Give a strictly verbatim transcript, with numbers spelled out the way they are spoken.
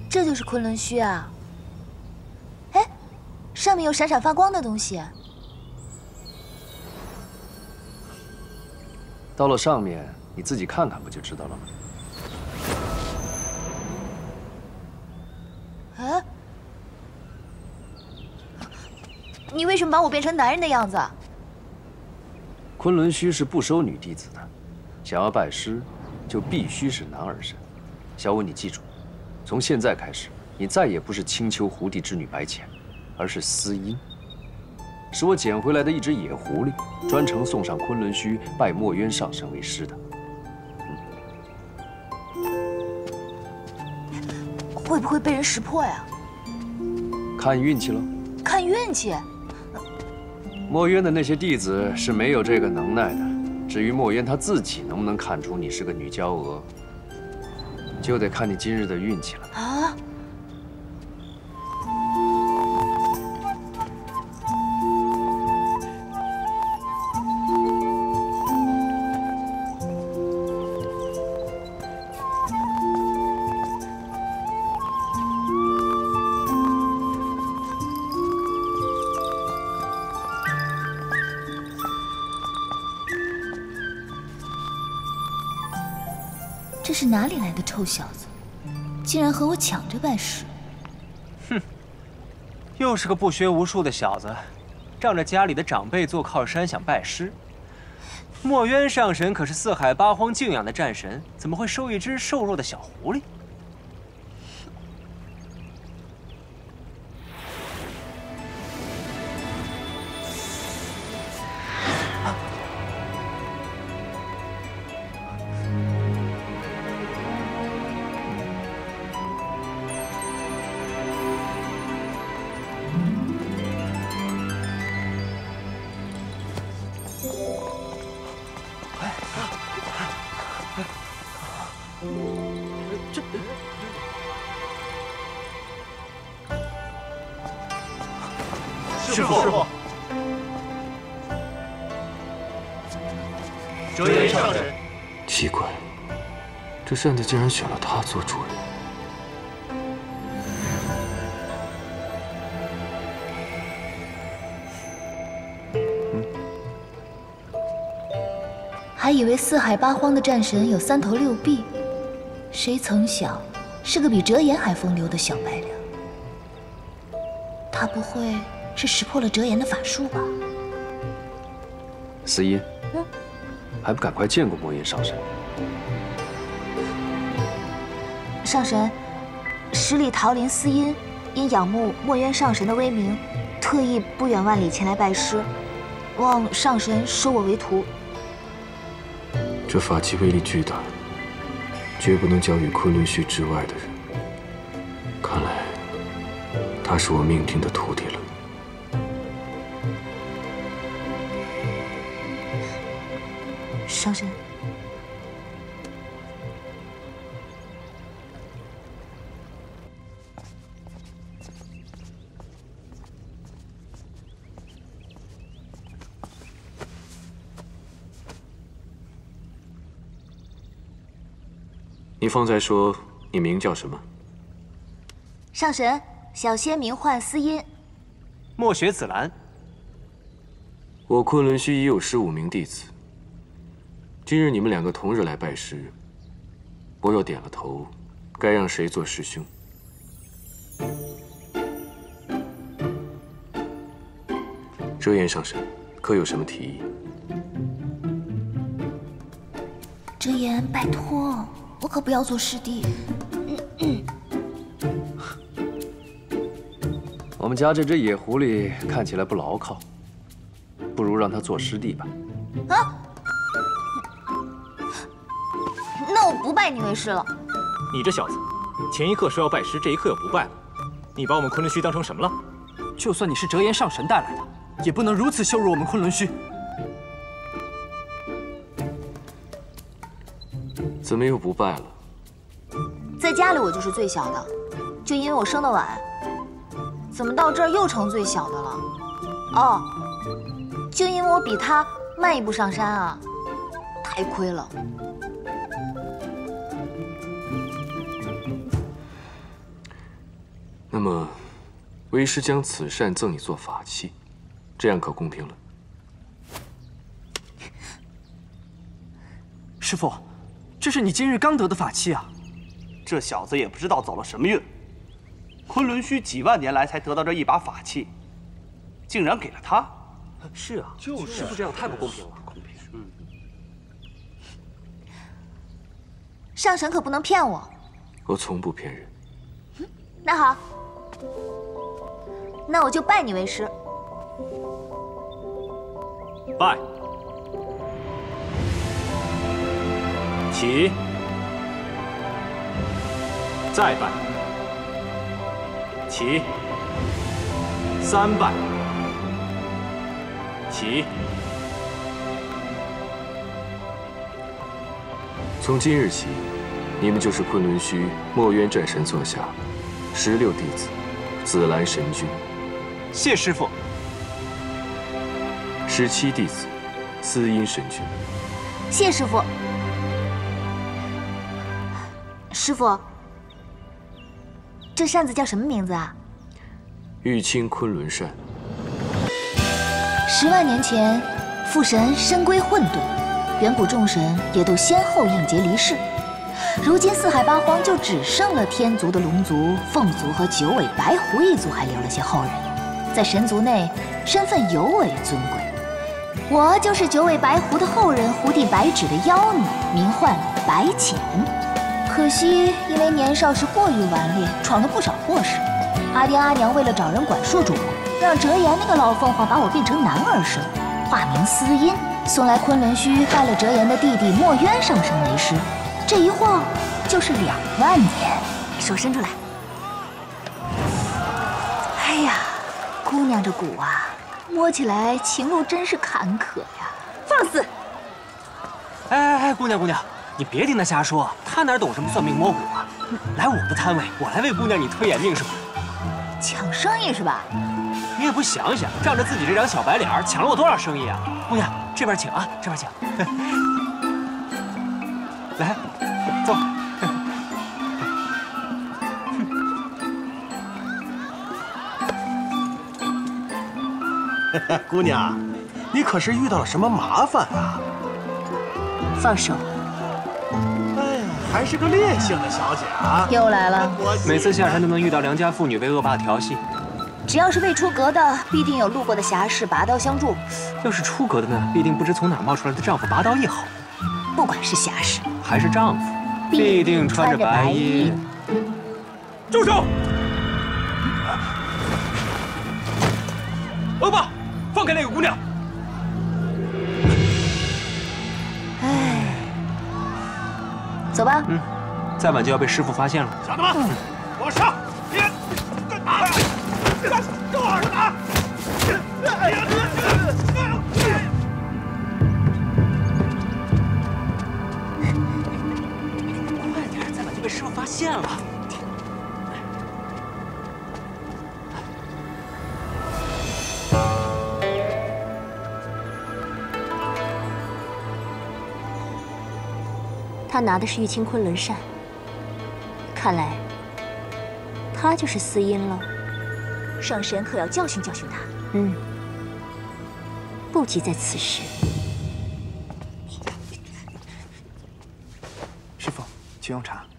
这就是昆仑虚啊！哎，上面有闪闪发光的东西。 到了上面，你自己看看不就知道了吗？ 哎，你为什么把我变成男人的样子？ 昆仑虚是不收女弟子的，想要拜师，就必须是男儿身。小舞，你记住，从现在开始，你再也不是青丘狐地之女白浅，而是司音。 是我捡回来的一只野狐狸，专程送上昆仑虚拜墨渊上神为师的。 嗯、会不会被人识破呀？ 看运气喽。 看运气。 墨渊的那些弟子是没有这个能耐的。至于墨渊他自己能不能看出你是个女娇娥，就得看你今日的运气了。啊！ 这是哪里来的臭小子，竟然和我抢着拜师！ 哼，又是个不学无术的小子，仗着家里的长辈做靠山想拜师。墨渊上神可是四海八荒敬仰的战神，怎么会收一只瘦弱的小狐狸？ 这师父，师父，折颜上神。 奇怪，这扇子竟然选了他做主人。 嗯，还以为四海八荒的战神有三头六臂。 谁曾想，是个比折颜还风流的小白脸。他不会是识破了折颜的法术吧？ 司音，嗯，还不赶快见过墨渊上神？ 上神，十里桃林司音因仰慕墨渊上神的威名，特意不远万里前来拜师，望上神收我为徒。 这法器威力巨大。 绝不能交予昆仑虚之外的人。看来，他是我命定的徒弟了。 上神， 你方才说你名叫什么？ 上神，小仙名唤司音。 墨雪紫兰。 我昆仑虚已有十五名弟子。今日你们两个同日来拜师，我若点了头，该让谁做师兄？折颜上神，可有什么提议？ 折颜，拜托。 我可不要做师弟。嗯嗯、我们家这只野狐狸看起来不牢靠，不如让它做师弟吧。啊！ 那我不拜你为师了。 你这小子，前一刻说要拜师，这一刻又不拜了。你把我们昆仑虚当成什么了？ 就算你是折颜上神带来的，也不能如此羞辱我们昆仑虚。 怎么又不拜了？ 在家里我就是最小的，就因为我生得晚。怎么到这儿又成最小的了？哦，就因为我比他慢一步上山啊，太亏了。 那么，为师将此扇赠你做法器，这样可公平了。 师傅，这是你今日刚得的法器啊！ 这小子也不知道走了什么运，昆仑虚几万年来才得到这一把法器，竟然给了他。 是啊， 就是， 师傅这样太不公平了。公平。嗯。 上神可不能骗我。 我从不骗人。 嗯，那好，那我就拜你为师。 拜。起。再拜。起。三拜。起。 从今日起，你们就是昆仑虚墨渊战神座下十六弟子，紫兰神君。 谢师傅。 十七弟子，司阴神君。 谢师傅。师傅，这扇子叫什么名字啊？ 玉清昆仑扇。 十万年前，父神身归混沌，远古众神也都先后应劫离世。如今四海八荒就只剩了天族的龙族、凤族和九尾白狐一族还留了些后人，在神族内身份尤为尊贵。我就是九尾白狐的后人，狐帝白芷的妖女，名唤白浅。可惜因为年少时过于顽劣，闯了不少祸事。阿爹阿娘为了找人管束住我，让折颜那个老凤凰把我变成男儿身，化名司阴，送来昆仑虚，拜了折颜的弟弟墨渊上神为师。这一晃就是两万年。手伸出来。哎呀，姑娘这骨啊，摸起来情路真是坎坷呀！放肆！ 哎哎哎，姑娘姑娘，你别听他瞎说，他哪懂什么算命摸骨啊？来我的摊位，我来为姑娘你推眼命是吧？ 抢生意是吧？ 你也不想想，仗着自己这张小白脸抢了我多少生意啊！姑娘，这边请啊，这边请。来，坐。 姑娘，你可是遇到了什么麻烦啊？ 放手。 哎呀，还是个烈性的小姐啊！ 又来了。 每次下山都能遇到良家妇女为恶霸调戏。 只要是未出阁的，必定有路过的侠士拔刀相助； 要是出阁的呢，必定不知从哪冒出来的丈夫拔刀一吼。 不管是侠士还是丈夫，必定穿着白衣。 住手！恶霸，放开那个姑娘！ 哎，走吧。 嗯，再晚就要被师傅发现了。 小子们，嗯、给我上！别打！给我打！ 快点，再晚就被师傅发现了。 他拿的是玉清昆仑扇，看来他就是司阴了。上神可要教训教训他。嗯，不急在此时。 师傅，请用茶。